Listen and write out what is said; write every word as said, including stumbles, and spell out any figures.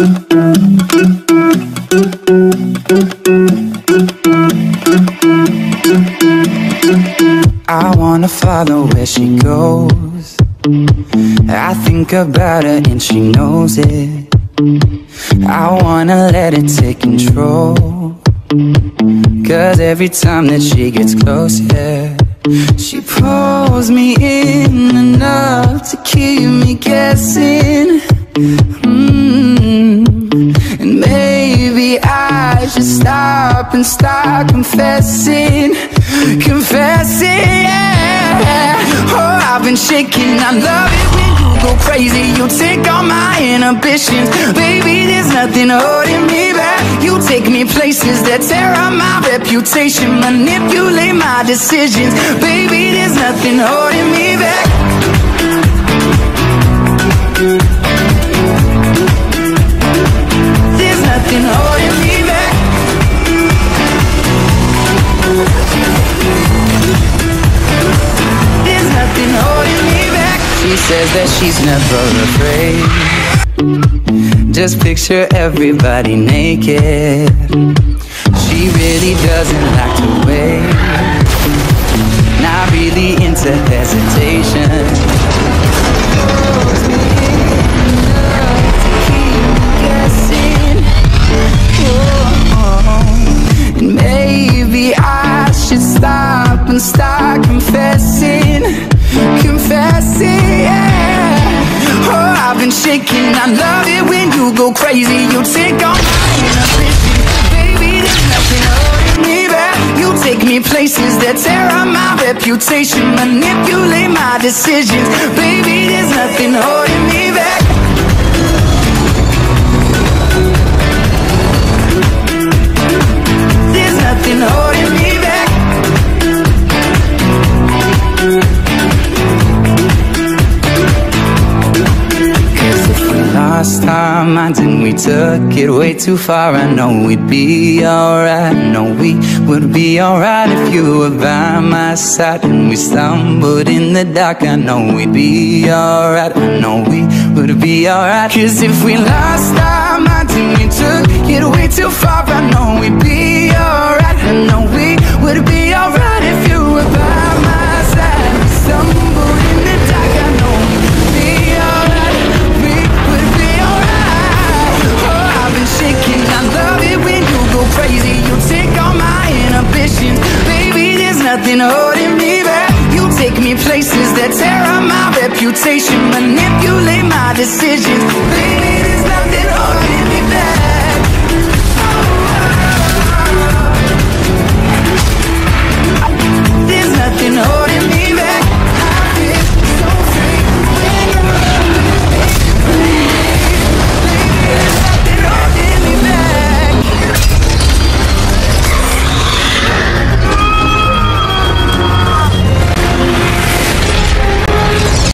I wanna follow where she goes. I think about her and she knows it. I wanna let it take control, 'cause every time that she gets close, yeah, she pulls me in enough to keep me guessing. mm. And maybe I should stop and start confessing. Confessing, yeah. Oh, I've been shaking. I love it when you go crazy. You take all my inhibitions. Baby, there's nothing holding me back. You take me places that tear up my reputation, manipulate my decisions. Baby, there's nothing holding me back. There's nothing holding me back. There's nothing holding me back. She says that she's never afraid. Just picture everybody naked. She really doesn't like to wait. Not really into hesitation. Holds me enough to keep me guessing. Oh, and maybe I should stop and start confessing. Confessing, yeah. Oh, I've been shaking. I love it when you go crazy. You take all my inhibitions. Baby, there's nothing holding me back. You take me places that tear up my reputation, manipulate my decisions. Baby, there's nothing holding me back. There's nothing holding me back. Lost our minds and we took it way too far. I know we'd be alright. I know we would be alright if you were by my side. And we stumbled in the dark. I know we'd be alright. I know we would be alright. 'Cause if we lost our minds and we took it way too far, I know we'd be alright. I know we would be alright if you were by my side. We stumbled in the dark. I know we'd be alright. Shaking. I love it when you go crazy. You take all my inhibitions. Baby, there's nothing holding me back. You take me places that tear up my reputation, manipulate my decisions. Baby, there's nothing holding me back.